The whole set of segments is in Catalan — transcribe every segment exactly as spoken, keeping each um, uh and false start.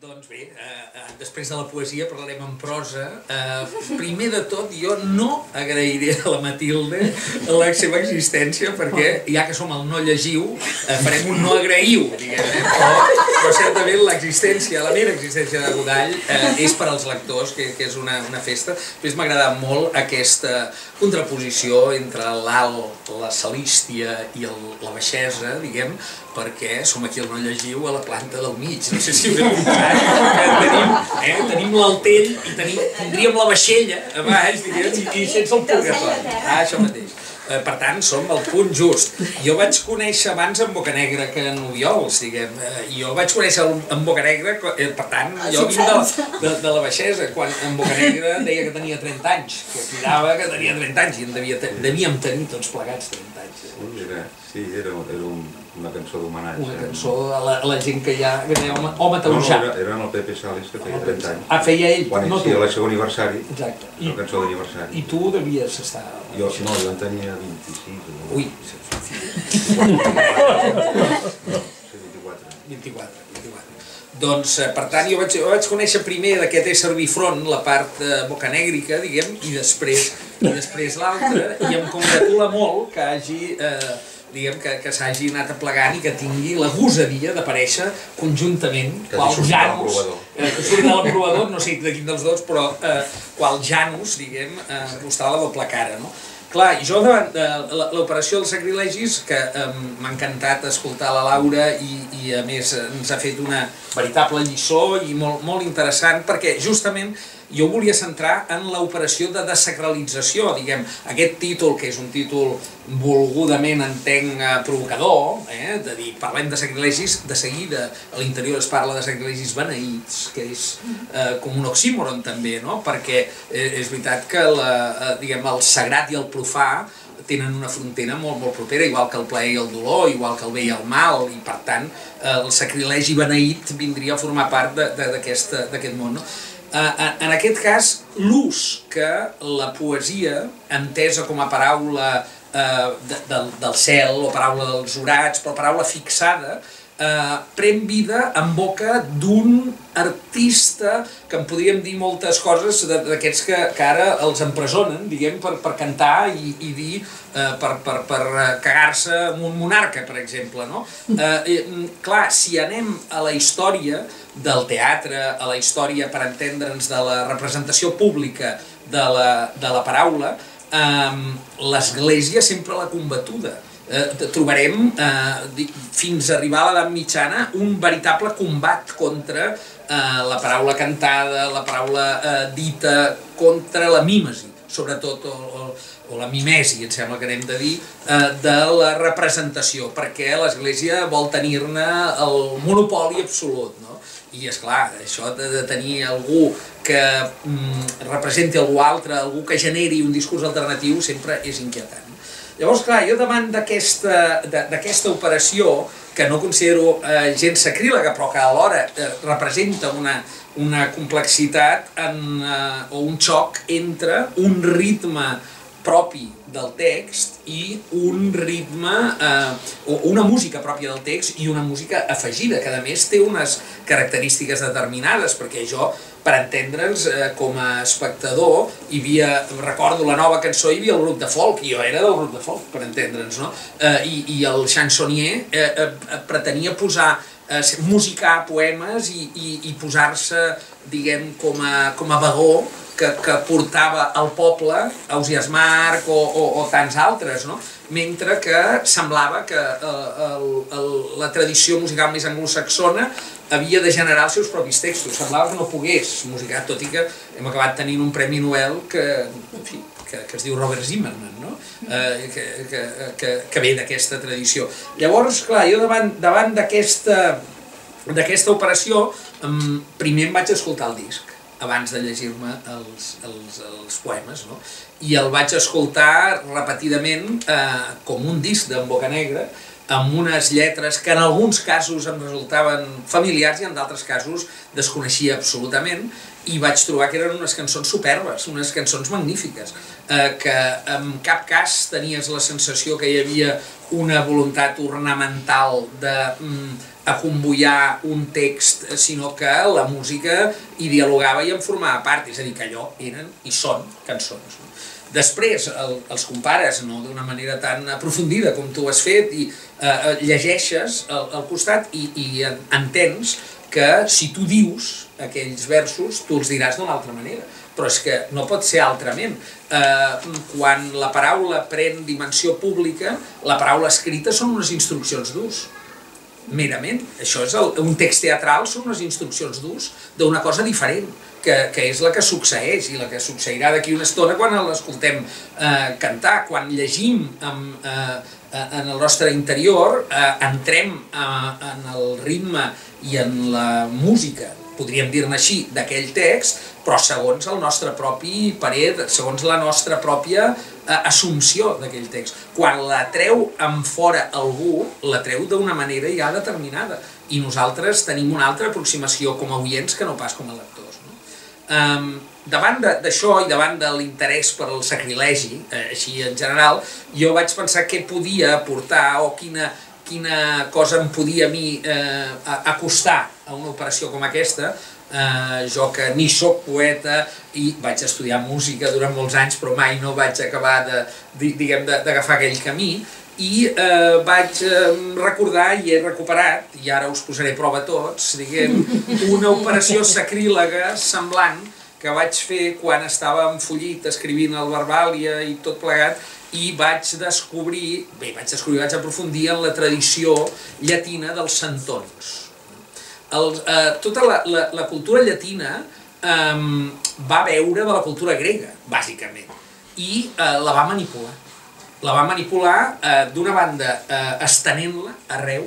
Doncs bé, eh, després de la poesia parlarem en prosa. Eh, primer de tot, jo no agrairé a la Matilde la seva existència, perquè ja que som el no llegiu, eh, farem un no agraiu, diguem, eh? però, però certament l'existència, la meva existència de Godall eh, és per als lectors, que, que és una, una festa. Després m'ha agradat molt aquesta contraposició entre l'alt, la salístia i el, la baixesa, diguem, perquè som aquí al no llegiu a la planta del mig, no sé si ho hem tenim, eh, tenim l'altell i tenim, tindríem la vaixella a baix, diguem, i, i sense el purgatori. Ah, això mateix. Eh, per tant, som al punt just. Jo vaig conèixer abans en Bocanegra que en Obiols, diguem. Eh, jo vaig conèixer en Bocanegra, eh, per tant, jo vinc de, de, de la baixesa, quan en Bocanegra deia que tenia trenta anys, que cridava que tenia trenta anys, i en devia, devíem tenir tots plegats trenta anys. Era, sí, era, era un, una cançó d'homenatge. Una cançó a la, a la gent que ja que deia home, home taronjat. No, era, era en el Pepe Sales, que feia trenta anys. Ah, feia ell, quan no tu. Quan el seu aniversari, exacte. la cançó d'aniversari. I tu devies estar... Jo, no, jo en tenia vint-i-sis. Ui, vint-i-quatre. vint-i-quatre, vint-i-quatre. Doncs, per tant, jo vaig, jo vaig conèixer primer d'aquest ésser bifront, la part eh, bocanègrica, diguem, i després, i després l'altra, i em congratula molt que hagi... Eh, diguem que, que s'hagi anat aplegant i que tingui la gosadia d'aparèixer conjuntament, que qual Janus, eh, que surt de l'emprovador, no sé de quin dels dos, però eh, qual Janus, diguem, eh, mostrava la doble cara, no? Clar, i jo davant de l'operació dels sacrilegis, que eh, m'ha encantat escoltar la Laura i, i a més ens ha fet una veritable lliçó i molt, molt interessant, perquè justament jo volia centrar en l'operació de desacralització, diguem, aquest títol, que és un títol volgudament, entenc, provocador, eh, de dir, parlem de sacrilegis, de seguida a l'interior es parla de sacrilegis beneïts, que és eh, com un oxímoron també, no? Perquè eh, és veritat que la, eh, diguem, el sagrat i el profà tenen una frontera molt, molt propera, igual que el plaer i el dolor, igual que el bé i el mal, i per tant el sacrilegi beneït vindria a formar part d'aquest món, no? En aquest cas, l'ús que la poesia, entesa com a paraula del cel, o paraula dels orats, però paraula fixada, pren vida en boca d'un artista que en podríem dir moltes coses d'aquests que, que ara els empresonen, diguem, per, per cantar i, i dir, eh, per, per, per cagar-se amb un monarca, per exemple, no? Eh, clar, si anem a la història del teatre, a la història, per entendre'ns, de la representació pública de la, de la paraula, eh, l'Església sempre l'ha combatuda. Eh, trobarem, eh, fins a arribar a l'edat mitjana, un veritable combat contra eh, la paraula cantada, la paraula eh, dita, contra la mímesi, sobretot, o, o, o la mimesi, em sembla que n'hem de dir, eh, de la representació, perquè l'Església vol tenir-ne el monopoli absolut, no? I, esclar, això de, de tenir algú que mm, representi algú altre, algú que generi un discurs alternatiu, sempre és inquietant. Llavors, clar, jo davant d'aquesta operació, que no considero eh, gens sacrílega, però que alhora eh, representa una, una complexitat en, eh, o un xoc entre un ritme propi del text i un ritme, eh, o una música pròpia del text i una música afegida, que a més té unes característiques determinades, perquè jo, per entendre'ns, eh, com a espectador, hi havia, recordo la nova cançó, hi havia el grup de folk, i jo era del grup de folk, per entendre'ns, no? Eh, i, I el chansonnier eh, eh, pretenia posar, eh, musicar poemes i, i, i posar-se, diguem, com a, com a vagó, que, que portava el poble, Ausiàs Marc o, o, o tants altres, no? Mentre que semblava que eh, el, el, la tradició musical més anglosaxona havia de generar els seus propis textos. Semblava que no pogués musicar, tot i que hem acabat tenint un Premi Nobel que, en fi, que, que es diu Robert Zimmerman, no? eh, que, que, que, que ve d'aquesta tradició. Llavors, clar, jo davant, davant d'aquesta operació, primer em vaig escoltar el disc, abans de llegir-me els, els, els poemes, no? I el vaig escoltar repetidament eh, com un disc d'en Bocanegra, amb unes lletres que en alguns casos em resultaven familiars i en d'altres casos desconeixia absolutament, i vaig trobar que eren unes cançons superbes, unes cançons magnífiques, eh, que en cap cas tenies la sensació que hi havia una voluntat ornamental de mm, a convoiar un text, sinó que la música hi dialogava i en formava part, és a dir, que allò eren i són cançons. Després el, els compares, no d'una manera tan aprofundida com tu has fet, i eh, llegeixes al, al costat i, i entens que si tu dius aquells versos, tu els diràs d'una altra manera. Però és que no pot ser altrament. Eh, quan la paraula pren dimensió pública, la paraula escrita són unes instruccions d'ús. Merament. Això és el, un text teatral són unes instruccions d'ús d'una cosa diferent, que, que és la que succeeix i la que succeirà d'aquí una estona quan l'escoltem eh, cantar. Quan llegim amb, eh, en el nostre interior, eh, entrem eh, en el ritme i en la música, podríem dir-ne així, d'aquell text, però segons el nostre propi parer, segons la nostra pròpia eh, assumpció d'aquell text. Quan la treu en fora algú, la treu d'una manera ja determinada, i nosaltres tenim una altra aproximació com a oients que no pas com a lectors. No? Um, davant d'això i davant de l'interès per al sacrilegi, eh, així en general, jo vaig pensar què podia aportar o quina, quina cosa em podia a mi eh, acostar a una operació com aquesta. Uh, jo que ni soc poeta i vaig estudiar música durant molts anys però mai no vaig acabar de, diguem, d'agafar aquell camí i uh, vaig uh, recordar i he recuperat, i ara us posaré a prova tots, diguem, una operació sacrílega semblant que vaig fer quan estava enfollit escrivint el Verbàlia i tot plegat, i vaig descobrir, bé, vaig descobrir, vaig aprofundir en la tradició llatina dels centons. El, eh, tota la, la, la cultura llatina eh, va beure de la cultura grega, bàsicament, i eh, la va manipular. La va manipular, eh, d'una banda, eh, estenent-la arreu,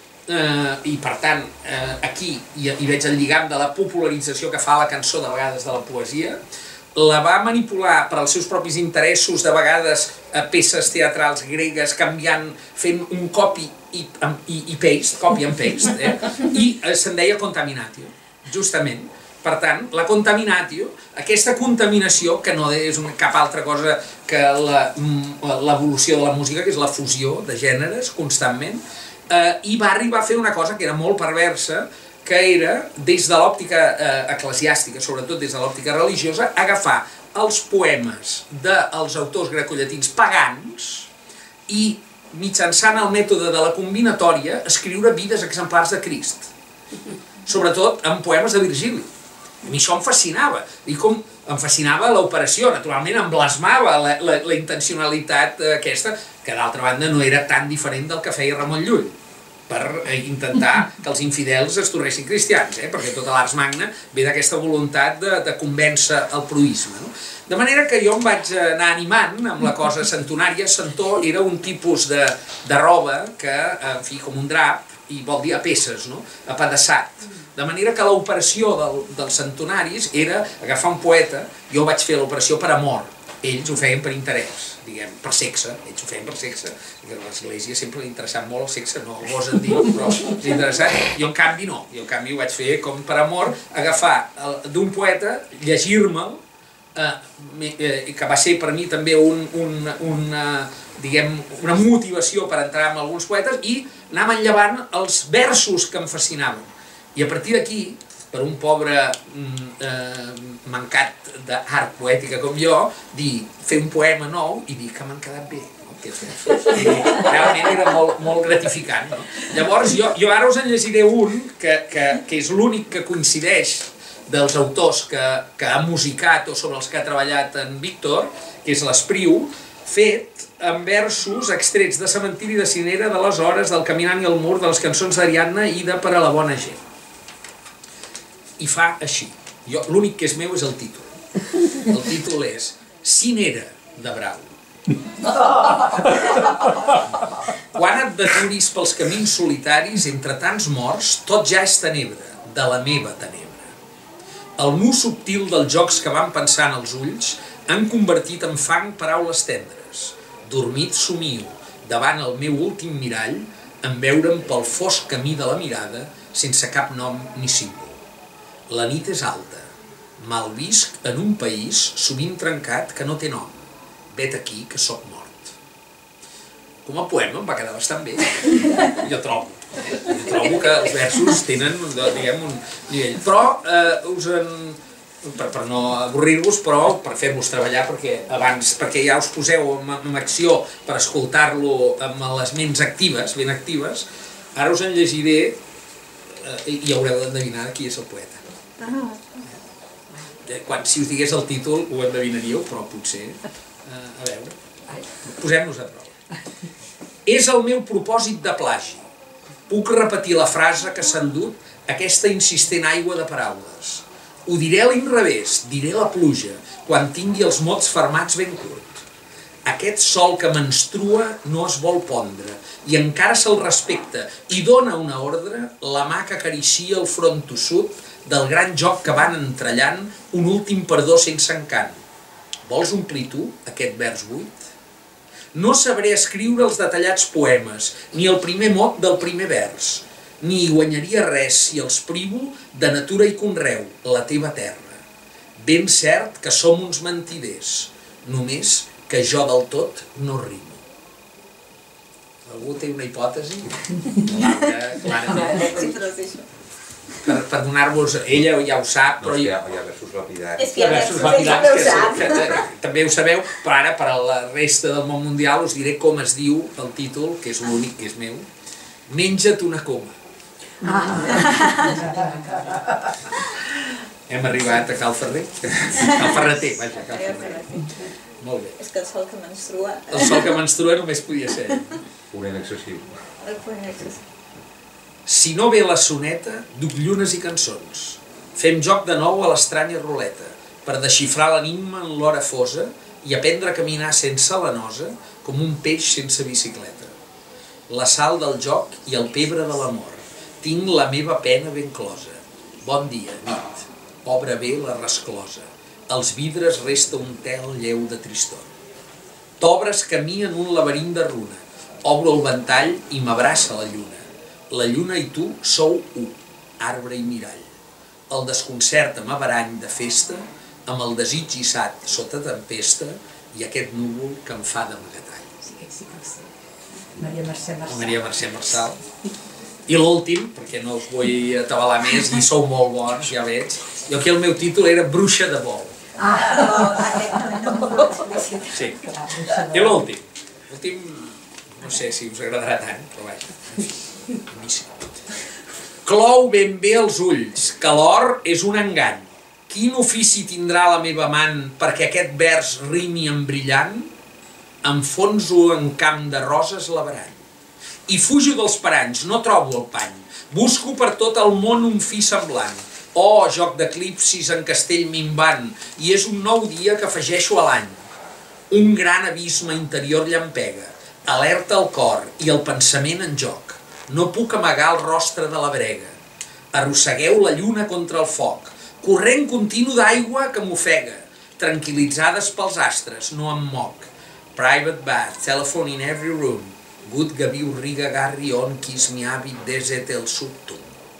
eh, i per tant, eh, aquí hi, hi veig el lligam de la popularització que fa la cançó, de vegades, de la poesia. La va manipular per als seus propis interessos, de vegades a peces teatrals gregues, canviant, fent un copy i, i, i paste, copy and paste, eh? I se'n deia contaminatio, justament. Per tant, la contaminatio, aquesta contaminació, que no és una, cap altra cosa que l'evolució de la música, que és la fusió de gèneres constantment, eh, i va arribar a fer una cosa que era molt perversa, que era, des de l'òptica eh, eclesiàstica, sobretot des de l'òptica religiosa, agafar els poemes dels autors grecollatins pagans i, mitjançant el mètode de la combinatòria, escriure vides exemplars de Crist. Sobretot en poemes de Virgili. A mi això em fascinava. I com em fascinava l'operació, naturalment em blasmava la, la, la intencionalitat aquesta, que d'altra banda no era tan diferent del que feia Ramon Llull, per intentar que els infidels es tornessin cristians, eh? Perquè tota l'Ars Magna ve d'aquesta voluntat de, de convèncer el proïsme. No? De manera que jo em vaig anar animant amb la cosa centonària. Centó era un tipus de, de roba que, en fi, com un drap, i vol dir a peces, no? Apedaçat. De manera que l'operació del, dels centonaris era agafar un poeta, jo vaig fer l'operació per amor, ells ho feien per interès, diguem, per sexe, ells ho feien per sexe, i a l'església sempre li interessava molt el sexe, no el gosen dir, però és interessant, jo en canvi no, jo en canvi ho vaig fer com per amor, agafar d'un poeta, llegir-me'l, eh, que va ser per mi també un, un, una, diguem, una motivació per entrar en alguns poetes, i anar manllevant els versos que em fascinaven. I a partir d'aquí, per un pobre eh, mancat d'art poètica com jo, dir, fer un poema nou i dir que m'han quedat bé. No? Realment era molt, molt gratificant. No? Llavors, jo, jo ara us en llegiré un que, que, que és l'únic que coincideix dels autors que, que ha musicat o sobre els que ha treballat en Víctor, que és l'Espriu, fet en versos extrets de Cementiri, de Cinera, de les Hores, del Caminant i el Mur, de les cançons d'Ariadna i de Per a la bona gent. I fa així. L'únic que és meu és el títol. El títol és Cinera de Brau. Quan et deturis pels camins solitaris, entre tants morts, tot ja és tenebra, de la meva tenebra. El mu subtil dels jocs que van pensar en els ulls han convertit en fang paraules tendres. Dormit somio, davant el meu últim mirall, en veure'm pel fosc camí de la mirada, sense cap nom ni símbol. La nit és alta, malvisc en un país sovint trencat que no té nom. Vet aquí que sóc mort. Com a poema em va quedar bastant bé, jo trobo. Trobo que els versos tenen, diguem, un nivell. Però eh, us en... Per, per no avorrir-vos, però per fer-vos treballar, perquè abans, perquè ja us poseu en, en acció per escoltar-lo amb les ments actives, ben actives, ara us en llegiré eh, i haureu d'endevinar qui és el poeta. Eh, quan, si us digués el títol ho endevinaríeu, però potser, eh, a veure, posem-nos a prova. És el meu propòsit de plagi. Puc repetir la frase que s'ha endut aquesta insistent aigua de paraules. Ho diré a l'inrevés, diré la pluja, quan tingui els mots fermats ben curt. Aquest sol que menstrua no es vol pondre, i encara se'l respecta, i dona una ordre la mà que acaricia el front tossut del gran joc que van entrellant un últim perdó sense encant. Vols omplir tu aquest vers buit? No sabré escriure els detallats poemes, ni el primer mot del primer vers, ni hi guanyaria res si els privo de natura i conreu, la teva terra. Ben cert que som uns mentiders, només que jo del tot no rimo. Algú té una hipòtesi? Laura, clarament. Per, per donar-vos, ella ja ho sap, però... No, hi ha, hi ha versos lapidaris. És que hi ha versos versos lapidars que que, sap. que, que, també ho sabeu, però ara per a la resta del món mundial us diré com es diu el títol, que és l'únic que és meu. Menja't una coma. Hem arribat a Cal Ferrer. Cal Ferreter, vaja, Cal Ferrer. Molt bé. És que el sol que menstrua... El sol que menstrua només podia ser. Un inaccessible. El poema és... Si no ve la soneta, duc llunes i cançons. Fem joc de nou a l'estranya ruleta, per desxifrar l'enigma en l'hora fosa i aprendre a caminar sense la nosa com un peix sense bicicleta. La sal del joc i el pebre de l'amor. Tinc la meva pena ben closa. Bon dia, nit. Obre bé la resclosa. Als vidres resta un tel lleu de tristor. T'obres camí en un laberint de runa. Obro el ventall i m'abraça la lluna. La lluna i tu sou u, arbre i mirall. El desconcert m'averany de festa, amb el desig hissat sota tempesta i aquest núvol que em fa d'amagatall. Maria Mercè Marçal. Maria Mercè Marçal. I l'últim, perquè no us vull atabalar més, i sou molt bons, ja veig. Jo aquí el meu títol era Bruixa de vol. Sí. I l'últim. L'últim, no sé si us agradarà tant, però vaja. Clou ben bé els ulls, que l'or és un engany. Quin ofici tindrà la meva amant perquè aquest vers rimi en brillant? Enfonso en camp de roses l'averany. I fujo dels paranys, no trobo el pany. Busco per tot el món un fi semblant. Oh, joc d'eclipsis en castell minvant, i és un nou dia que afegeixo a l'any. Un gran abisme interior llampega, alerta el cor i el pensament en joc. No puc amagar el rostre de la brega. Arrossegueu la lluna contra el foc, corrent continu d'aigua que m'ofega. Tranquil·litzades pels astres, no em moc. Private bath, telephone in every room. Gut gaviu riga garri on quis mi habit deset el subtum.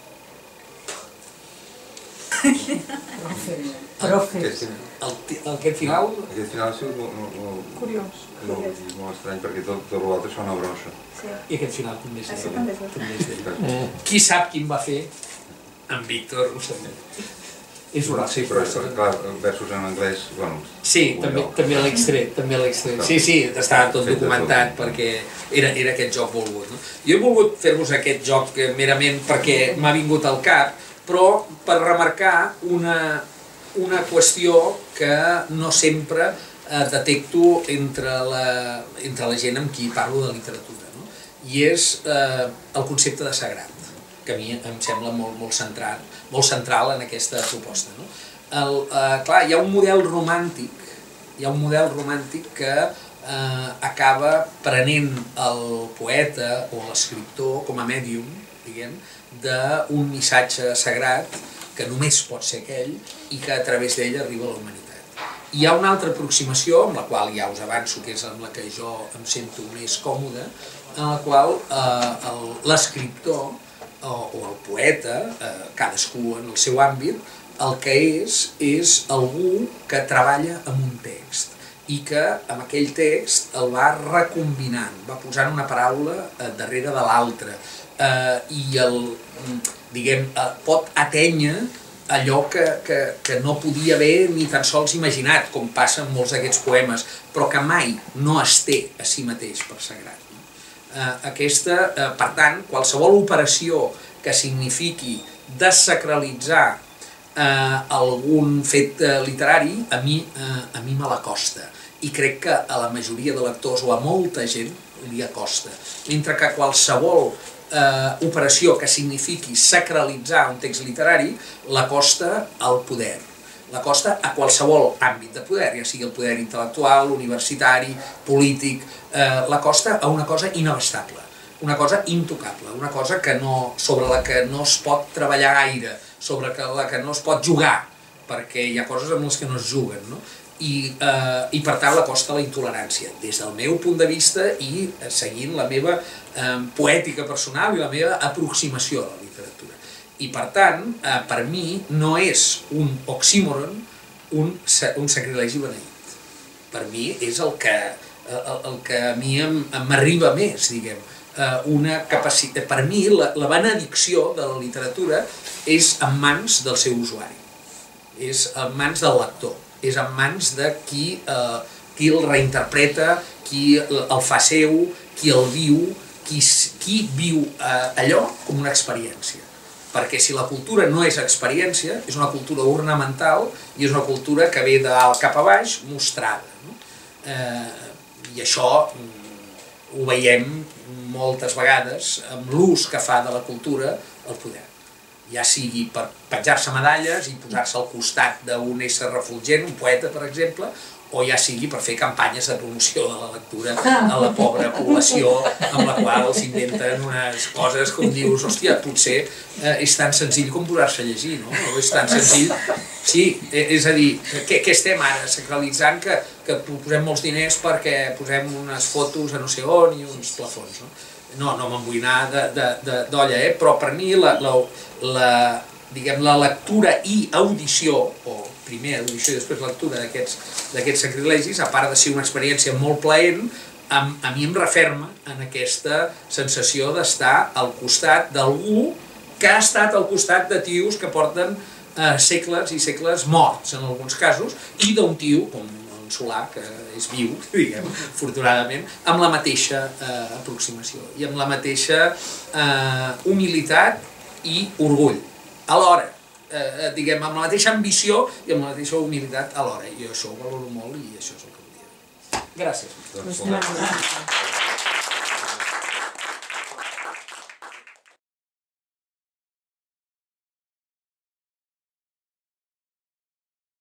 Profe. Aquest, Aquest final? aquest final ha sigut molt, molt, molt, Curiós. molt, molt estrany perquè tot, tot l'altre sona brossa. I aquest final també és Això d'ell. també és bo. També és d'ell. Qui sap quin va fer? En Víctor ho sabem. És oral. Sí, però clar, versos en anglès, bueno... Sí, també, també l'he extret, també l'he extret. Sí, sí, estava tot documentat perquè era, era aquest joc volgut. No? Jo he volgut fer-vos aquest joc merament perquè m'ha vingut al cap, però per remarcar una, una qüestió que no sempre eh, detecto entre la, entre la gent amb qui parlo de literatura, no? I és eh, el concepte de sagrat, que a mi em sembla molt, molt, central, molt central en aquesta proposta. No? El, eh, clar, hi ha un model romàntic, hi ha un model romàntic que eh, acaba prenent el poeta o l'escriptor com a mèdium, diguem, d'un missatge sagrat que només pot ser aquell i que a través d'ell arriba a la humanitat. Hi ha una altra aproximació, amb la qual ja us avanço que és amb la que jo em sento més còmode, en la qual eh, l'escriptor o, o el poeta, eh, cadascú en el seu àmbit, el que és, és algú que treballa amb un text i que amb aquell text el va recombinant, va posant una paraula eh, darrere de l'altra, eh, i el, diguem, eh, pot atènyer allò que, que, que no podia haver ni tan sols imaginat, com passa en molts d'aquests poemes, però que mai no es té a si mateix per sagrat. Eh, aquesta, eh, per tant, qualsevol operació que signifiqui desacralitzar eh, algun fet eh, literari, a mi, eh, a mi me l'acosta. I crec que a la majoria de lectors o a molta gent li acosta. Mentre que qualsevol eh, operació que signifiqui sacralitzar un text literari l'acosta al poder. L'acosta a qualsevol àmbit de poder, ja sigui el poder intel·lectual, universitari, polític, eh, l'acosta a una cosa inabastable, una cosa intocable, una cosa que no, sobre la que no es pot treballar gaire, sobre la que no es pot jugar, perquè hi ha coses amb les que no es juguen, no? I, eh, i per tant l'acosta a la intolerància, des del meu punt de vista i eh, seguint la meva eh, poètica personal i la meva aproximació a la literatura. I per tant, eh, per mi no és un oxímoron un, un sacrilegi beneït. Per mi és el que, el, el que a mi m'arriba més, diguem. Eh, una capacitat, per mi la, la benedicció de la literatura és en mans del seu usuari, és en mans del lector, és en mans de qui, eh, qui el reinterpreta, qui el fa seu, qui el viu, qui, qui viu eh, allò com una experiència. Perquè si la cultura no és experiència, és una cultura ornamental i és una cultura que ve de dalt cap a baix mostrada. No? Eh, I això ho veiem moltes vegades amb l'ús que fa de la cultura el poder. Ja sigui per penjar-se medalles i posar-se al costat d'un ésser refulgent, un poeta, per exemple, o ja sigui per fer campanyes de promoció de la lectura a la pobra població amb la qual s'inventen unes coses com dius, hòstia, potser eh, és tan senzill com posar-se a llegir, no? O és tan senzill... Sí, és a dir, què, què estem ara? Sacralitzant que, que posem molts diners perquè posem unes fotos a no sé on i uns plafons, no? No, no me'n vull anar d'olla, eh? Però per mi la, la, la, diguem, la lectura i audició, o primer audició i després lectura d'aquests sacrilegis, a part de ser una experiència molt plaent, a, a mi em referma en aquesta sensació d'estar al costat d'algú que ha estat al costat de tios que porten eh, segles i segles morts, en alguns casos, i d'un tio, com en Solà, que és viu, diguem, afortunadament, amb la mateixa eh, aproximació i amb la mateixa eh, humilitat i orgull. Alhora, eh, diguem, amb la mateixa ambició i amb la mateixa humilitat alhora. I això ho valoro molt i això és el que volia dir. Gràcies. Gràcies.